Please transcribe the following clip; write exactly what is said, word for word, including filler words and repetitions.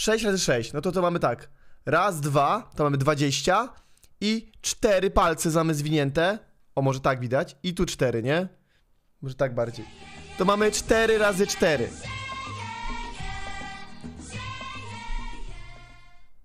sześć razy sześć, no to to mamy tak. Raz, dwa, to mamy dwadzieścia i cztery palce mamy zwinięte. O, może tak widać. I tu cztery, nie? Może tak bardziej. To mamy cztery razy cztery.